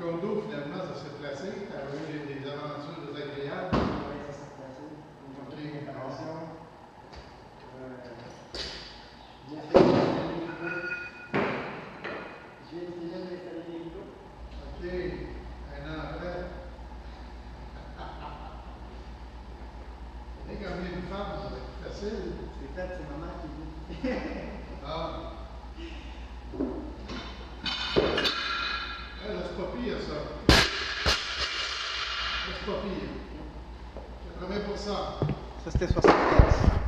condo, finalement, ça s'est placé. Tu as eu des aventures désagréables. Oui, ça s'est placé. Donc, une réparation. J'ai fait installer les rideaux. J'ai déjà installé les rideaux. OK. Un an après. C'est comme une femme, ça va être facile. C'est fait, c'est maman qui dit. Ah. C'est pas pire, ça. C'est pas pire. 80%. Ça, c'était 75.